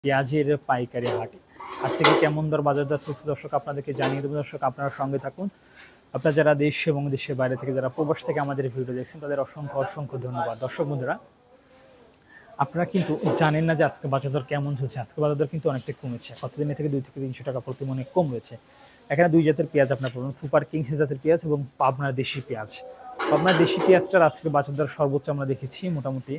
পেঁয়াজের পাইকারি হাটে আজ থেকে কেমন দর বাজার দর চলছে দর্শক আপনাদেরকে জানিয়ে দেবো। দর্শক আপনারা সঙ্গে থাকুন। আপনারা যারা দেশ এবং দেশের বাইরে থেকে যারা প্রবাস থেকে আমাদের ভিডিও দেখছেন তাদের অসংখ্য অসংখ্য ধন্যবাদ। দর্শক বন্ধুরা, আপনারা কিন্তু জানেন না যে আজকে বাজার দর কেমন চলছে। আজকে বাজার দর কিন্তু অনেকটা কমেছে, কতদিনের থেকে 2 থেকে 300 টাকা প্রতি মনে কম রয়েছে। এখানে দুই জাতের পেঁয়াজ আপনার পাবেন, সুপার কিংস জাতের পেঁয়াজ এবং পাবনার দেশি পেঁয়াজ। পাবনার দেশি পেঁয়াজটার আজকে বাজার দর সর্বোচ্চ আমরা দেখেছি মোটামুটি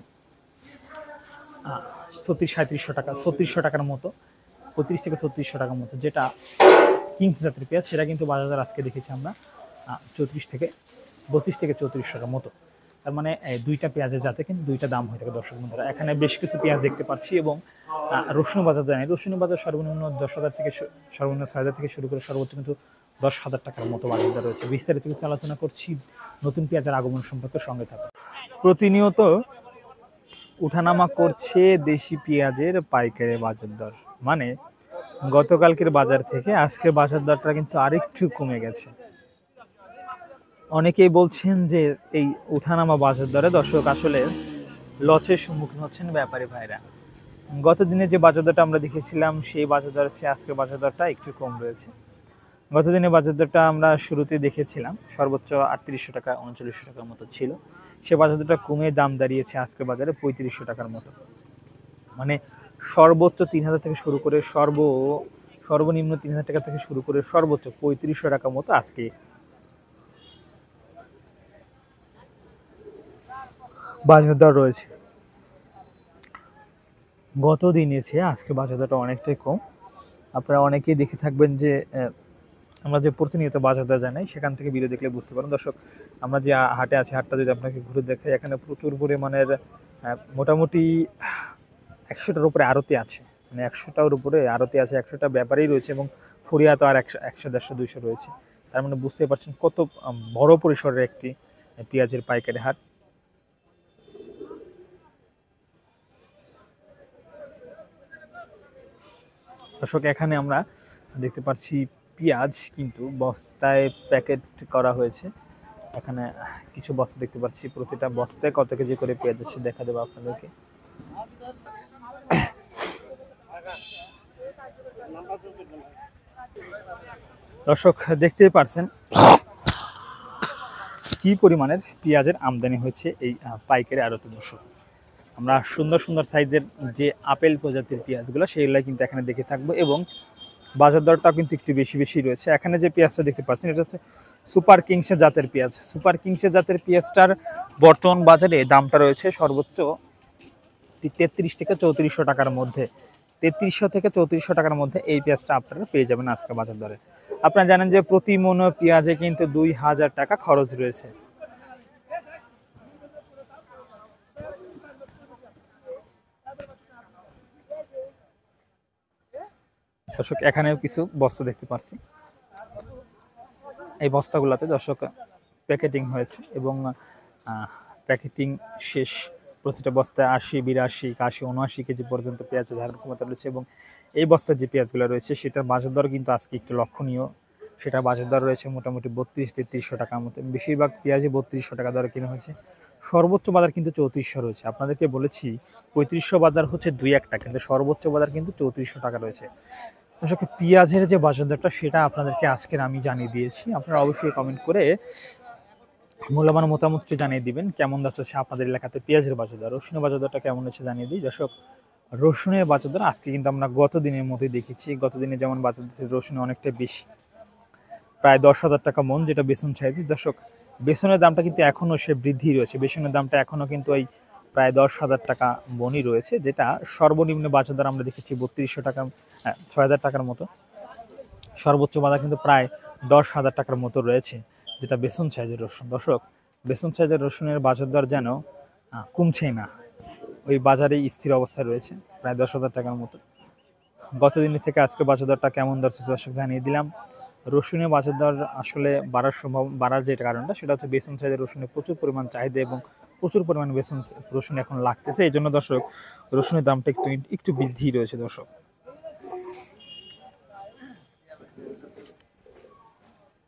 3700 টাকা, 3600 টাকার মতো, 35 থেকে 3600 টাকার মতো। যেটা কিংস জাতের পেঁয়াজ সেটা কিন্তু বাজার আজকে দেখেছি আমরা 32 থেকে 3400 টাকার মতো। তার মানে দুইটা পেঁয়াজের জাতে কিন্তু দুইটা দাম হয়ে থাকে। দর্শক বন্ধুরা, এখানে বেশ কিছু পেঁয়াজ দেখতে পাচ্ছি এবং রসুন বাজার জানি, রসুন বাজার সর্বনিম্ন 10,000 থেকে সর্বনিম্ন 6,000 থেকে শুরু করে সর্বোচ্চ কিন্তু 10,000 টাকার মতো বাজার রয়েছে। বিস্তারিত কিছু আলোচনা করছি নতুন পেঁয়াজের আগমন সম্পর্কে, সঙ্গে থাকুন। প্রতিনিয়ত উঠানামা করছে দেশি পেঁয়াজের পাইকারি বাজার দর, মানে গতকালকের বাজার থেকে আজকের বাজার দরটা কিন্তু আরেকটু কমে গেছে। অনেকেই বলছেন যে এই উঠানামা বাজার দরে দর্শক আসলে লসের সম্মুখীন হচ্ছেন ব্যাপারী ভাইরা। গত দিনে যে বাজার দরটা আমরা দেখেছিলাম সেই বাজার দর চেয়ে আজকের বাজার দরটা একটু কম রয়েছে। গত দিনে বাজার দরটা আমরা শুরুতে দেখেছিলাম সর্বোচ্চ 3800 টাকা 3900 টাকার মতো ছিল, সে বাজার দরটা কমে দাম দাঁড়িয়েছে আজকের বাজারে 3500 টাকার মতো। মানে সর্বোচ্চ 3000 থেকে শুরু করে সর্বনিম্ন 3000 টাকা থেকে শুরু করে সর্বোচ্চ 3500 টাকার মতো আজকে বাজার দর রয়েছে। গত দিনে চেয়ে আজকে বাজার দরটা অনেকটাই কম। আপনারা অনেকেই দেখে থাকবেন যে আমরা যে প্রতিনিয়ত বাজার দর জানাই সেখান থেকে ভিডিও দেখলে বুঝতে পারেন। দর্শক, আমরা যে হাটে আছি, হাটটা যদি আপনাকে ঘুরে দেখাই, এখানে প্রচুর পরিমাণের মোটামুটি 100টার উপরে আড়তি আছে, মানে 100টার উপরে আড়তি আছে, 100টা ব্যাপারেই রয়েছে এবং ফুরিয়া তো আর 100, 150, 200 রয়েছে। তার মানে বুঝতে পারছেন কত বড় পরিসরের একটি পেঁয়াজের পাইকারি হাট। দর্শক, এখানে আমরা দেখতে পাচ্ছি পেঁয়াজ কিন্তু বস্তায় প্যাকেট করা হয়েছে। এখানে কিছু বস্তা দেখতে পাচ্ছি, প্রতিটা বস্তায় কত কেজি করে পেঁয়াজ আছে দেখা দেবো আপনাদেরকে। দর্শক, দেখতেই পারছেন কি পরিমাণের পেঁয়াজের আমদানি হয়েছে এই পাইকারি আড়তে। দর্শক, আমরা সুন্দর সুন্দর সাইজের যে আপেল প্রজাতির পেঁয়াজগুলো সেগুলো কিন্তু এখানে দেখে থাকবো এবং বাজার দরটাও কিন্তু একটু বেশি বেশি রয়েছে। এখানে যে পেঁয়াজটা দেখতে পাচ্ছেন এটা হচ্ছে সুপার কিংসের জাতের পেঁয়াজ। সুপার কিংসের জাতের পেঁয়াজটার বর্তমান বাজারে দামটা রয়েছে সর্বোচ্চ 33 থেকে 3400 টাকার মধ্যে। 3300 থেকে 3400 টাকার মধ্যে এই পেঁয়াজটা আপনারা পেয়ে যাবেন আজকে বাজার দরে। আপনারা জানেন যে প্রতি মণ পেঁয়াজে কিন্তু 2000 টাকা খরচ রয়েছে। দর্শক, এখানেও কিছু বস্তা দেখতে পাচ্ছি, এই বস্তাগুলোতে দর্শক প্যাকেটিং হয়েছে এবং প্যাকেটিং শেষ। প্রতিটা বস্তায় 80, 82, 80, 79 কেজি পর্যন্ত পেঁয়াজ ধারণ ক্ষমতা রয়েছে এবং এই বস্তার যে পেঁয়াজগুলো রয়েছে সেটার বাজার দর কিন্তু আজকে একটু লক্ষণীয়। সেটা বাজার দর রয়েছে মোটামুটি 32-3300 টাকার মতো। বেশিরভাগ পেঁয়াজই 3200 টাকা দরে কেনা হয়েছে। সর্বোচ্চ বাজার কিন্তু 3400 রয়েছে। আপনাদেরকে বলেছি 3500 বাজার হচ্ছে 2-1 টাকা, কিন্তু সর্বোচ্চ বাজার কিন্তু 3400 টাকা রয়েছে। দর্শক, পেঁয়াজের যে বাজার দরটা সেটা আপনাদেরকে আজকের আমি জানিয়ে দিয়েছি। আপনারা অবশ্যই কমেন্ট করে মূল্যবান মতামতটি জানিয়ে দিবেন কেমন যাচ্ছে আপনাদের এলাকাতে পেঁয়াজের বাজার দর। রসুনের বাজার দরটা কেমন হচ্ছে জানিয়ে দিই। দর্শক, রসুনের বাজার দর আজকে কিন্তু আমরা গত দিনের মতোই দেখেছি। গত দিনে যেমন বাজার দিচ্ছে রসুন অনেকটা বেশি, প্রায় 10,000 টাকা মন, যেটা বেসন সাইজ। দর্শক, বেসনের দামটা কিন্তু এখনও সে বৃদ্ধি রয়েছে। বেসনের দামটা এখনও কিন্তু ওই প্রায় 10,000 টাকা মনই রয়েছে, যেটা সর্বনিম্ন বাজার দর আমরা দেখেছি 3200 টাকা, 6,000 টাকার মতো। সর্বোচ্চ বাজার কিন্তু প্রায় 10,000 টাকার মতো রয়েছে, যেটা বেসন সাইজের রসুন। দর্শক, বেসন সাইজের রসুনের বাজার দর যেন কমছেই না, ওই বাজারেই স্থির অবস্থায় রয়েছে প্রায় 10,000 টাকার মতো। গত দিনের থেকে আজকে বাজার দরটা কেমন দর্শক জানিয়ে দিলাম। রসুনের বাজার দর আসলে বাড়ার যে কারণটা সেটা হচ্ছে বেসন সাইজের রসুনের প্রচুর পরিমাণ চাহিদা এবং প্রচুর পরিমাণ রসুন এখন লাগতেছে। এই জন্য দর্শক রসুনের দামটা একটু বৃদ্ধি রয়েছে। দর্শক,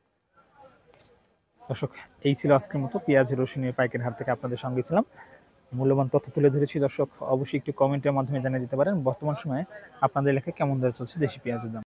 এই ছিল আজকের মতো পেঁয়াজ রসুনের পাইকারি হাট থেকে আপনাদের সঙ্গে ছিলাম। মূল্যবান তথ্য তুলে ধরেছি। দর্শক অবশ্যই একটু কমেন্টের মাধ্যমে জানিয়ে দিতে পারেন বর্তমান সময়ে আপনাদের এলাকায় কেমন দরে চলছে দেশি পেঁয়াজের দাম।